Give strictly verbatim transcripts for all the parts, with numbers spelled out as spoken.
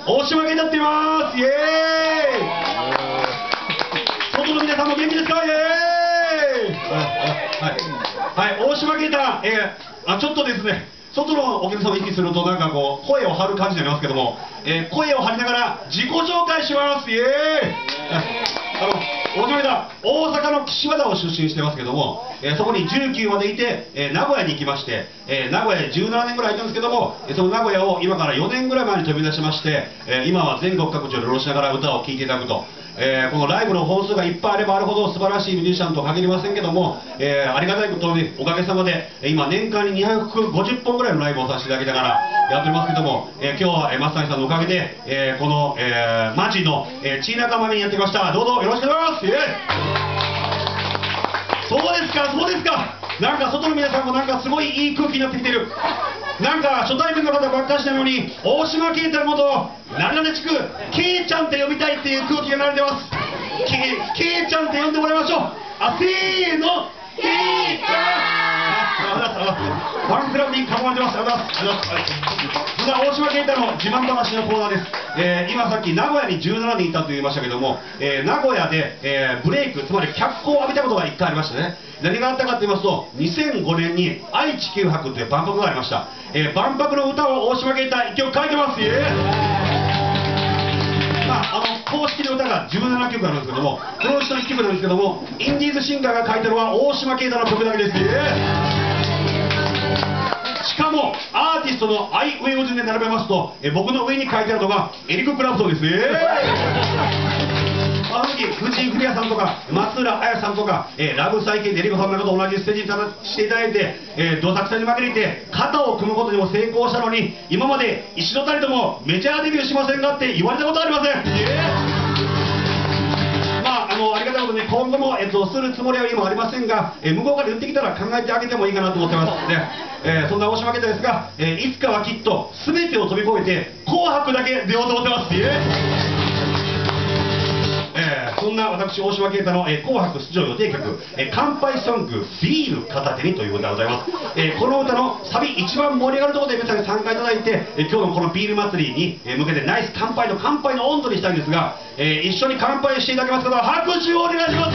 大島健太って言います。イエーイ。外の皆さんも元気ですか？イエーイ。はい、はい、大島健太、えー、あちょっとですね、外のお客様を意識するとなんかこう声を張る感じになりますけども、えー、声を張りながら自己紹介します。イエーイ。あの大島健太、大阪の岸和田を出身してますけども、えー、そこにじゅうきゅうまでいて、えー、名古屋に行きまして、えー、名古屋でじゅうななねんぐらいいたんですけども、その名古屋を今からよねんぐらい前に飛び出しまして、えー、今は全国各地を旅しながら歌を聴いていただくと。えー、このライブの本数がいっぱいあればあるほど素晴らしいミュージシャンとは限りませんけども、えー、ありがたいことにおかげさまで今年間ににひゃくごじゅっぽんぐらいのライブをさせていただきながらやっておりますけども、えー、今日は、えー、松谷さんのおかげで、えー、この、えー、町の、えー、ちいなかまにやってきました。どうぞよろしくお願いします。イエーイ。そうですか、そうですか。なんか外の皆さんもなんかすごいいい空気になってきてる。なんか初対面の方ばっかしなのに、大島健太のことを何々地区ケイちゃんって呼びたいっていう空気が流れてます。ケイちゃんって呼んでもらいましょう。あ、せーの、ケイちゃん。ファンクラブに囲まれてます。ありがとうございます。そんな大島健太の自慢話のコーナーです。えー、今さっき名古屋にじゅうななにんいたと言いましたけども、えー、名古屋で、えー、ブレイク、つまり脚光を浴びたことがいっかいありましてね。何があったかと言いますと、にせんごねんに愛・地球博という万博がありました。えー、万博の歌を大島健太一曲書いてます。イエーイ。まあ、あの公式の歌がじゅうななきょくあるんですけども、このうちのいっきょくなんですけども、インディーズシンガーが書いたのは大島健太の曲だけです。イエーイ。しかもアーティストのアイウェイを順で並べますと、え僕の上に書いてあるのがエリック・クラプトンですね。あの時藤井フミヤさんとか松浦綾さんとか、えー、ラブサイケデリコさんなどと同じステージに立たしていただいて、えー、どさくさに紛れて肩を組むことにも成功したのに、今まで一度たりともメジャーデビューしませんかって言われたことはありません。まあ、あのありがたいことに今後も、えっと、するつもりは今ありませんが、えー、向こうから言ってきたら考えてあげてもいいかなと思ってますね。えー、そんな大島健太ですが、えー、いつかはきっと全てを飛び越えて紅白だけ出ようと思ってます。えー、そんな私大島健太の、えー、紅白出場予定曲、えー、乾杯ソングビール片手にという歌でございます。えー、この歌のサビ一番盛り上がるところで皆さんに参加いただいて、えー、今日のこのビール祭りに、えー、向けてナイス乾杯の乾杯の温度にしたいんですが、えー、一緒に乾杯していただけます方は拍手をお願いします。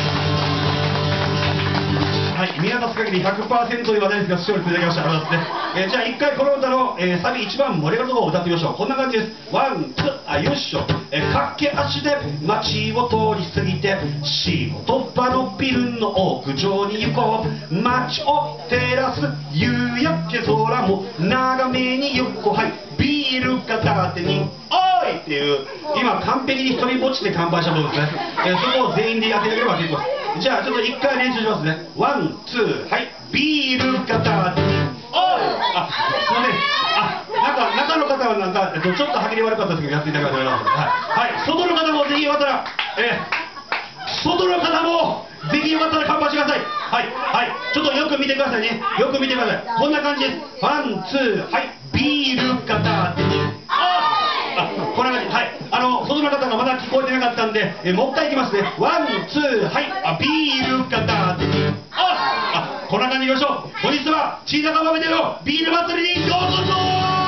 はい、見渡す限り ひゃくパーセント ではないですが視聴率いただきました。ありがとうございますね。えー、じゃあ一回この歌の、えー、サビ一番盛り上がるところを歌ってみましょう。こんな感じです。ワン、ツー、あ、よいしょ。えー、駆け足で街を通り過ぎて仕事場のビルの屋上に行こう。街を照らす夕焼け空も眺めに横、はい、ビール片手においっていう、今完璧に一人ぼっちで乾杯したものですね。えー、そこを全員でやっていただければ結構です。じゃあちょっと一回練習しますね。ワン、ツー、はい、ビール片手におい。あ、すいません。あ、なんか中の方はなんか、えっと、ちょっと歯切れ悪かったですけどやっていただければと思います。はい、はい、外の方もぜひよかったら、えー、外の方もぜひよかったら乾杯してください。はい、はい、ちょっとよく見てくださいね。よく見てください。こんな感じです。ワン、ツー、はい、ビール片手にあ、こんな感じ。はい、あの外の方がまだ聞こえてなかったんで、えもう一回いきますね。ワン、ツー、はい、あ、ビール片手にあ、あ、こんな感じでいきましょう。本日はちいなかまめでのビール祭りにようこそ。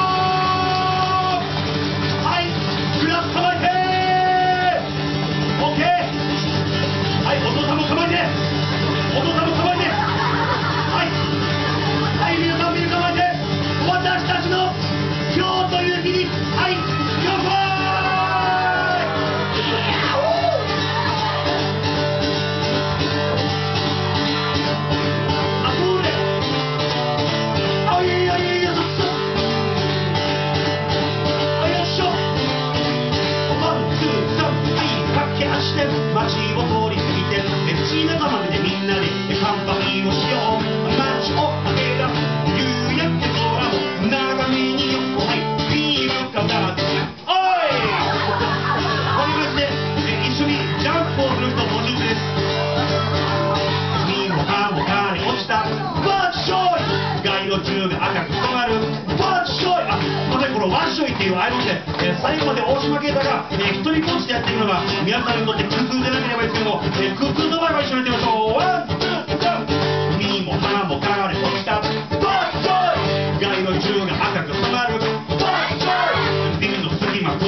はい、グラス構えて OK。 はい、お父さんも構えて、お父さんも構えて、はいはい、皆さんビール構えて、私たちの今日という日に、はい、乾杯。あ、それあ、いやいやいや、そっそあ、よいしょ。ワン、ツー、サン、はい、駆け足で街を通り過ぎてちいなかまでみんなで乾杯をしよう。街を駆け出す夕焼け空も眺めに横、はい、ビール片手におい。こんな感じでえ一緒にジャンプをする人募集中です。みもかもかに落ちたワッショイ、街路樹が赤く染まるワッショイ。あ、まさにこのワッショイっていう合い文字で、えー、最後まで大島健太が、えー、一人ぼっちでやっていくのが皆さんにとって苦痛でなければいいですけども、えー、苦痛の場合は一緒にやってみましょう。ワン、ツー、サン。みも花も枯れ落ちたワッショイ、街路樹が赤く染まるワッショイ、ビルの隙間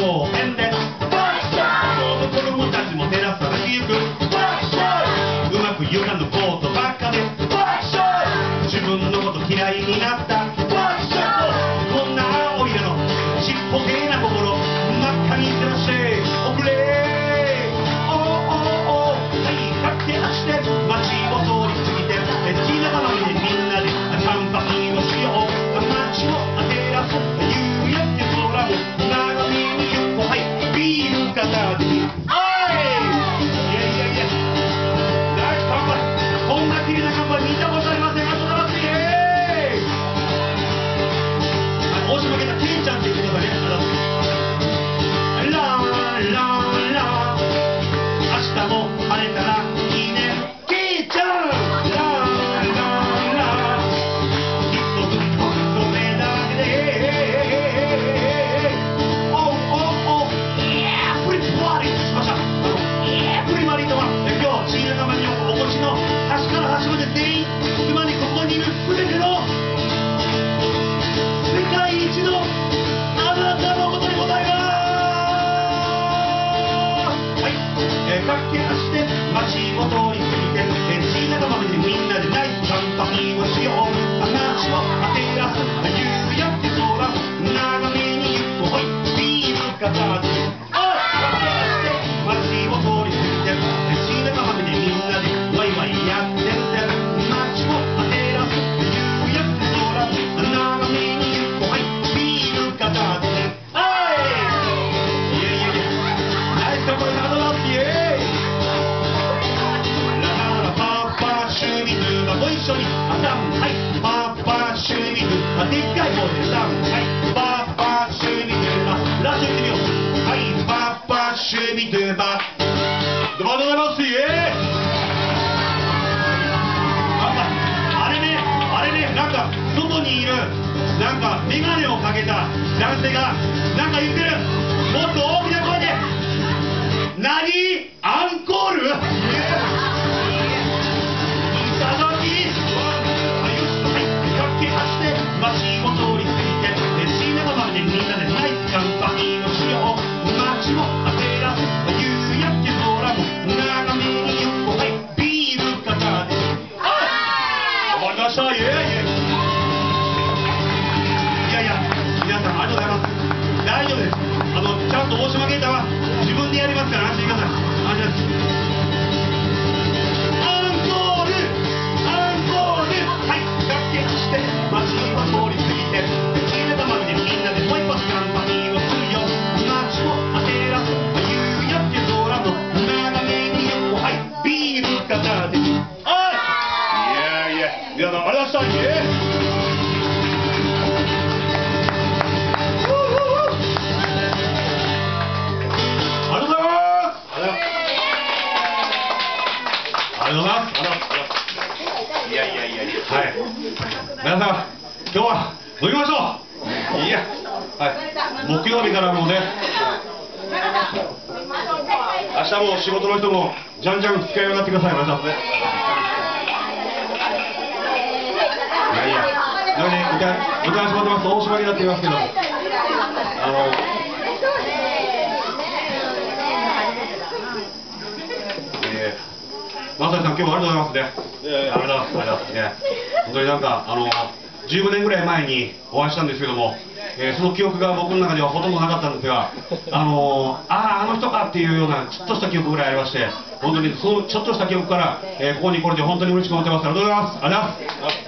あちょっと見よう。はいパッパシュビドゥバどうもございます。イエーイ。あれねあれね、なんか外にいるなんか眼鏡をかけた男性がなんか言ってる。もっと大きな声で何アンコール。いただきはい駆け足で街を通り過ぎてシネマまでみんなでナイスカンパニーのしよう。街を照らす夕焼け空も眺めに行こう。はいビール片手終わりました。イエーイ。いやいや皆さんありがとうございます。大丈夫です。あのちゃんと大島啓太は自分でやりますから安心してください。安心です。アンコールアンコールはい駆け足で街を通り過ぎてシネマまでみんなでもう一発カンパニーをするよ。街を照らす夕焼け空の眺めに行こう。はいビール片手においいやいや皆さんありがとうございました。イエーイ。ありがとうございます。ありがとうございます。いやいやいやいや。はい。皆さん、今日は飲みましょう。いや。はい。木曜日からもうね。明日も仕事の人もじゃんじゃん付き合いになってください。皆さんね。いやいや。なんかね、歌歌わせてもらってます。大島になっていますけど。あの。まさにさん、今日はありがとうございますね。いやいや、ありがとうございますね。本当になんか、あの、じゅうごねんぐらい前にお会いしたんですけども、えー、その記憶が僕の中ではほとんどなかったんですが、あのー、ああ、あの人かっていうようなちょっとした記憶ぐらいありまして、本当にそのちょっとした記憶から、えー、ここに来れて本当に嬉しく思ってます。ありがとうございます。ありがとうございます。